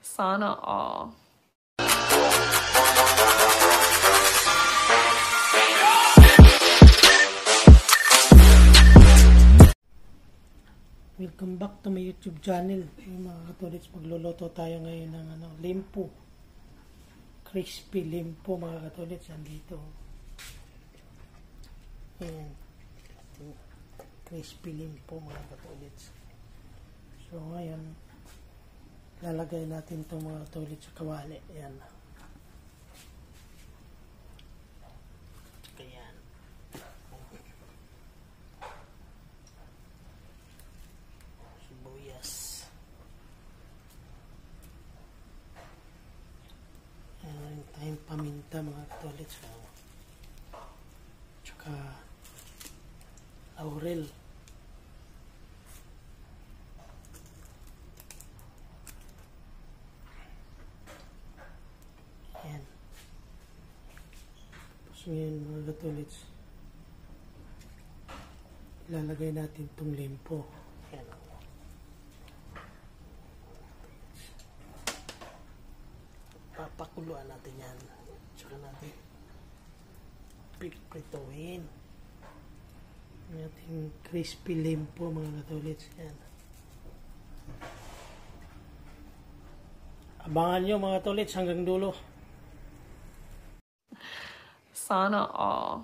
Sana all. Welcome back to my YouTube channel. Mga katulits, magluluto tayo ngayon ng limpo. Crispy limpo mga katulits. Andito. Ayan. Crispy limpo mga katulits. So ngayon, lalagay natin itong mga katulits sa kawali. Ayan. Ayan. Sibuyas. Ayan tayong paminta mga katulits. Tsaka laurel. Ayan. So yan mga katulits, ilalagay natin itong limpo. Ayan. Papakuluan natin yan. Tsaka natin piprituin ang ating crispy limpo mga katulits. Ayan. Abangan nyo mga katulits hanggang dulo. Sana all.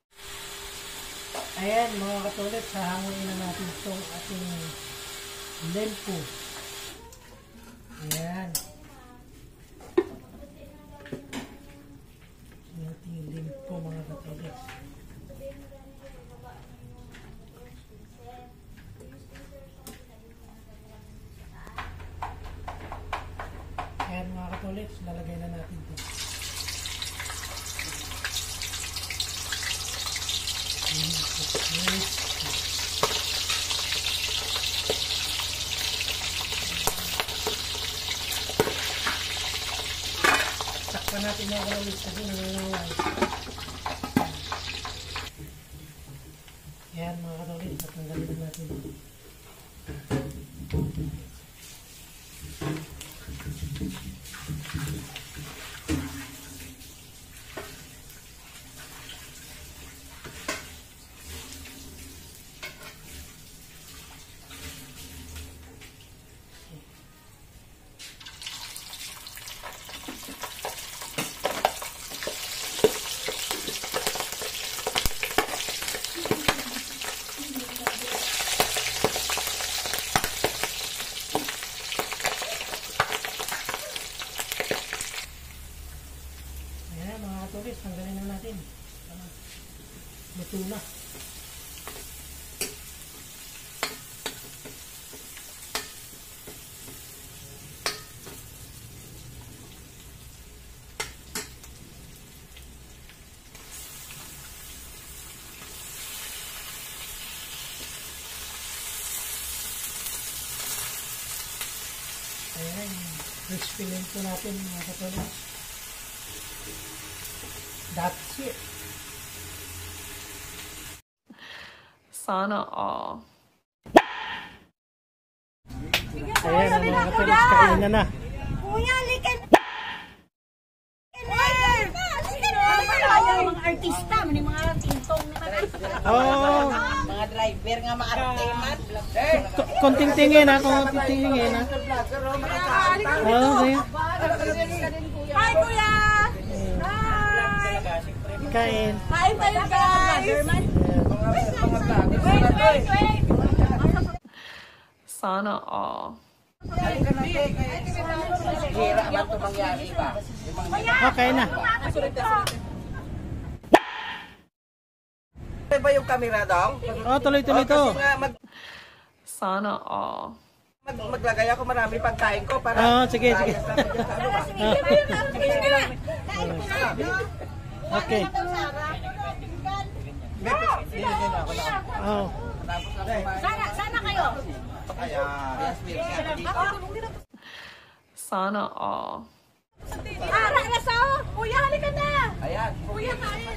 Ayan mga katulits, hahanguin na natin itong ating limpo. Ayan. Ang ating limpo mga katulits. Ayan mga katulits, lalagay na natin ito. Sakpan natin yung katulits kasi nangangaway. Ayan mga katulits, at nanggalin natin. Tanggalin na natin. Luto na. Ayan, crispy limpo natin mga katulits. That's it. Sana all. Ayan ang mga katulits, kainan na. Kuya, likan! Mga artista, mga tintong naman. Oh, Mga driver nga maarte man. konting tingin ha, konting tingin ha. Oh, sige. Hi, kuya! Kain. Kain tayo, guys! Wait! Sana all. Hira man ito mangyari ba? Okay na. Ba yung camera daw? Oh, tuloy-tuloy to. Kasi nga Sana all. maglagay ako marami pagkain ko para Sige. Okay. Oh. Sana kayo? Sana all. Raso! Kuya, halika na! ayan. Kuya, kain!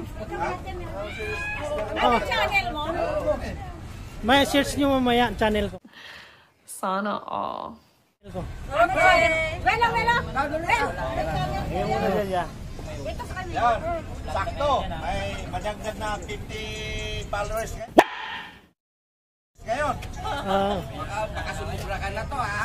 Oh. Ano channel mo? May search nyo mamaya ang channel ko. Sana all. Channel ko. Okay! Welo, welo. Ito sa kanya. Yan, sakto. May madagdag na 50 followers ngayon. Nakasumubra ka na to, ha?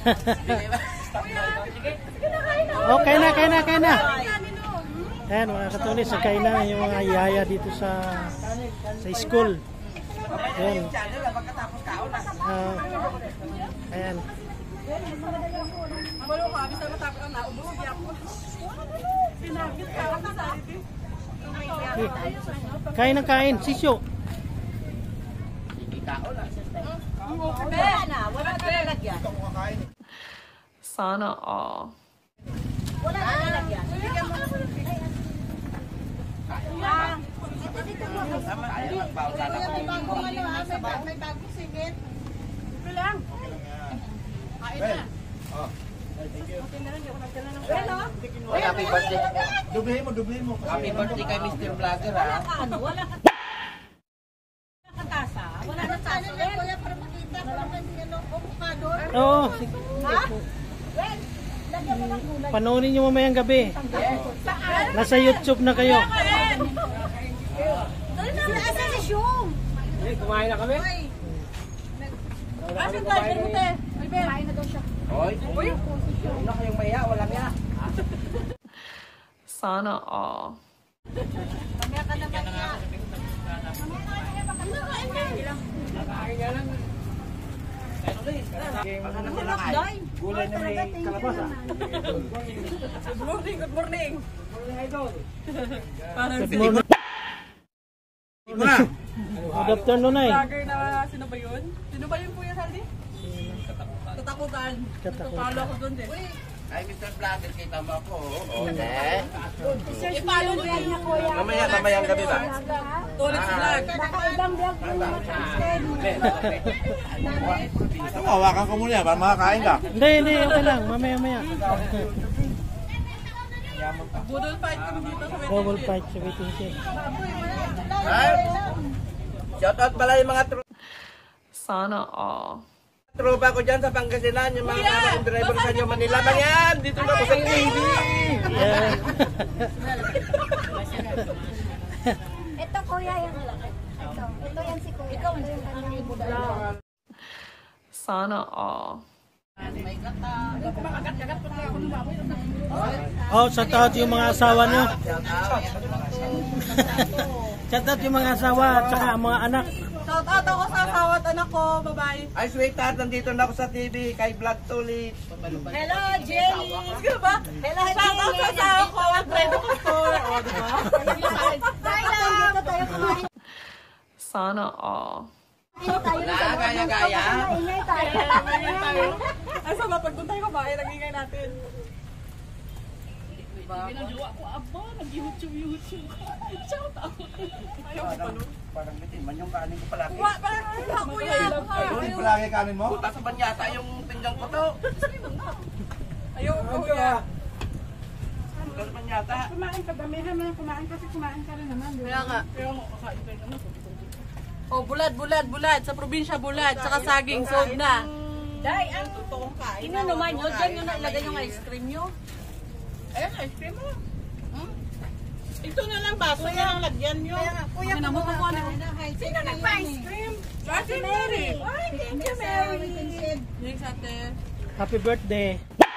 Okay na, kain na. Ayan mga katulis, kain na yung mga yaya dito sa school. Ayan. Yung channel, pagkatapos kaon na. Ayan. Walo ka, bisa matapos ang naubos niya ako. Pinagit ka ako sa Kain, sisyo. Wala na, wala na lalagyan. Sana all. Wala na lalagyan. May bagong singit. Bilang. Kain na. Happy birthday. Dublehin mo. Happy birthday kay Mr. Vlogger, ha? Wala ka katasa. Wala na tasa. Kuya, para makita. Para ano, mukha doon. Oo, Ha? Well, lagyan mo ng gulay. panoorin nyo mamayang gabi. Nasa YouTube na kayo. Nasa si Shum. Kumain na kami? Asan tayo? Pero mo te. Kumain na daw siya. Hoy. Una kayong maya, walang ya. Sana all. Mamaya ka naman niya. Gulay na may kalabasa. Good morning, good morning. Good morning. Good afternoon ay. Vlogger na sino ba yun? Sino ba yun Kuya Saldi? Katakutan. Palo ako doon din. Ay, Mr. Vlogger, kita mo ako. Oo. I-follow mo yan niya, kuya. Mamayang gabi ba? Tulit sila. Nakaibang vlog mo yung Hawakan ko muna para makakain ka. Hindi, okay lang. Mamaya. Budol fight kami dito sa Double fight sa waiting shed. Ay, shoutout pala yung mga Sana all. tropa ko dyan sa Pangasinan, yung mga kamang driver sa New Manila. Yan, dito na ako sa TV. Yeah. Ito, kuya, yung malaki. Ito yan si kuya. Ikaw yung kanyang budol. Sana all. Oh, shout out yung mga asawa nyo. Shout out yung mga asawa at saka ang mga anak. Shout out ako sa asawa at anak ko. Bye-bye. Ay, sweetheart, nandito na ako sa TV, kay Vlog Tulit. Hello, Jenny. Sige ba? Hello, Shout out sa asawa ko. Ang trend ko store. O, diba? Dito tayo kumain. Sana all. Gaya-gaya. Ingay tayo. Ay, sama, pag doon tayo kumain, nag-ingay natin. Binagawa ko, aba, nag-YouTube. Shout out. Ayaw ko pa nun. Parang bitin man yung kanin ko palagi. Parang kuya, kuya. Ayun, palagi kanin mo. Puta sa banyata yung pinggang ko to. Ayaw ko kuya. Puta sa banyata. Kumain ka, damihan mo na kumain kasi kumain ka rin naman. Kaya nga. Kaya nga, kakain tayo naman. Oh, bulad. Sa probinsya, bulad. Saka saging, sold na. Day, ang totoong kain. Inunuman nyo, dyan nyo nailagay yung ice cream nyo. Ayan, ice cream mo. Ito na lang, baso na lang lagyan nyo. Kuya, mo ko na. Sino nagpa-ice cream? Ate Mary. Ay, thank you, Mary. Thanks, ate. Happy birthday.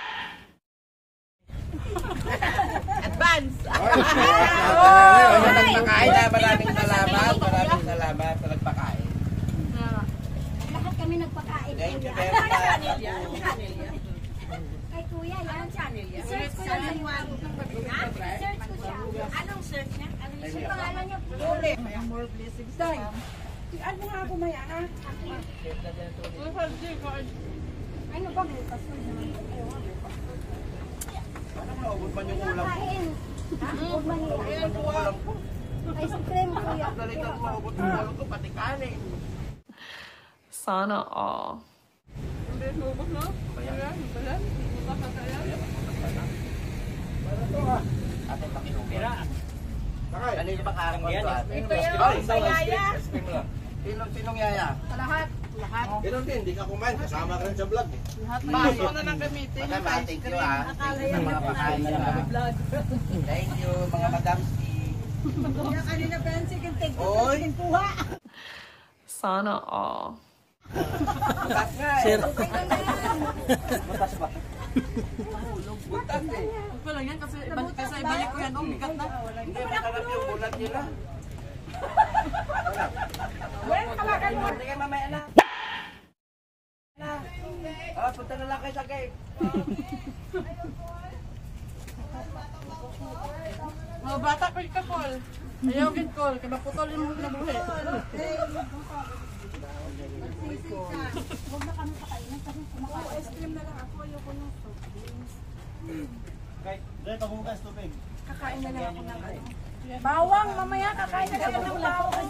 Advance. Nagpakain na, maraming salamat sa nagpakain. Lahat kami nagpakain. Thank you very much. Kay kuya, yan. I-search ko yan sa iwan. I-search ko siya. Anong search niya? Ano yung pangalan niya? More blessings. Day. Ano nga ako maya, ha? Ano ba? May password naman. Ano maubos man yung ulam ko? Kain. Huwag manila. Ice cream, kuya. Dalitan maubos yung ulam ko, pati kanin. Sana all. Ate, pakinubira. Kanino ba kain mo ito? Ito yung sayaya. Sinong yaya? Lahat. Ganun din, hindi ka kumain. Kasama ka rin sa vlog eh. Baso na lang gamitin. Madam, thank you ah. Mga pakain na lang. Thank you, mga madam. Kanina pa yan, sige, Oy. kuha. Sana all. Butas nga eh. Sir. Butas ba? Butas eh. Wala yan kasi ibalik ko yan. Bigat na. Hindi, makalap yung bulat nila. Hindi kayo mamaya na. Punta na lang kayo sa gate. Mga bata ko yung kakol. Ayaw yung call. Kaya maputol yung nabuhi. Bawang, mamaya kakain na kayo ng bawang.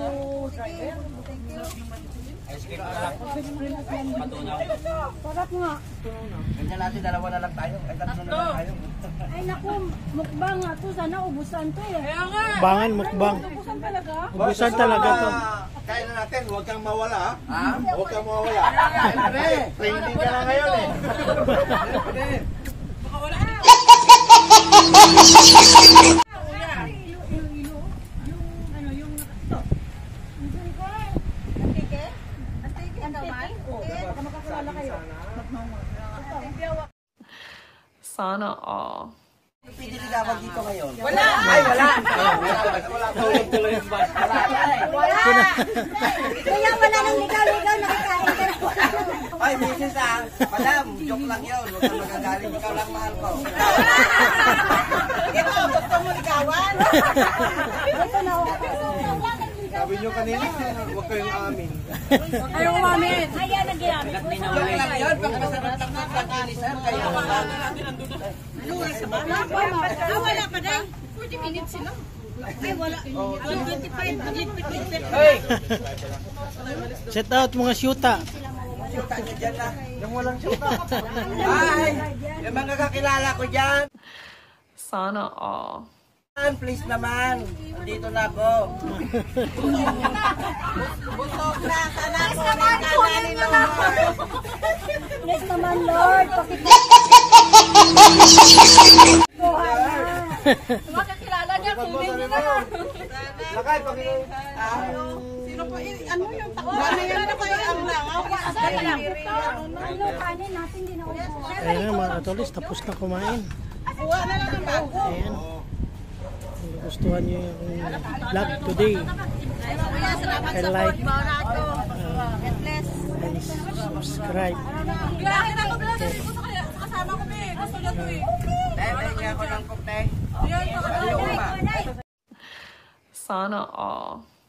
Ice cream na lang. Patunaw. Sarap nga. Ganyan natin, dalawa na lang tayo. Ay, tatlo na lang tayo. Ay naku, mukbang nga to. Sana ubusan to eh. Kaya nga. Bangan mukbang. Ubusan talaga. Ubusan talaga to. Kain na natin, huwag kang mawala ha. Ha? Huwag kang mawala. Siyempre. Training ka na ngayon eh. Siyempre. Baka wala. Sana all. Pwede ligawan dito ngayon. Wala. Ay, wala. Wala. Tuloy yung bus. Wala. Kaya wala nang ligaw-ligaw, nakikain ka na. Ay, misis ah. Madam, joke lang yun. Huwag kang magagaling. Ikaw lang mahal ko. Ito, gusto mo ligawan? Ito na ako. Sabi nyo kanina, huwag kayong amin. Ayaw umamin. Kaya nagyamit mo sa Joke lang yun. Pag masarap lang ng pag-inisan, kaya wala. wala pa dahil. 40 minutes sila. Ay, wala. 25 minutes. Hey! Set out mga syuta. Syuta nyo dyan na. Yung walang syuta. Ay! Yung mga kakilala ko dyan. Sana all. Please naman. Dito na ako. Busog na. Sana ko rin kananin mo. Yes naman, Lord. Mga kakilala niya, kunin niyo na. Lakay, Panginoon. Sino po? Ano yung tao? Ano yung ano kayo ang langaw? Ano, kanin natin din ako. Ayan na mga katolis, tapos na kumain. Kuha na lang ng bago. Ayan. Kung gustuhan nyo yung vlog today, Kuya, salamat I sa like, food. Barato. God bless. and subscribe. Kuya, akin ako pala. Sabi ko sa kasama ko, Be. Gusto niya to eh. Dahil hindi ako ng cook, Yan, Ayaw ma. Sana all.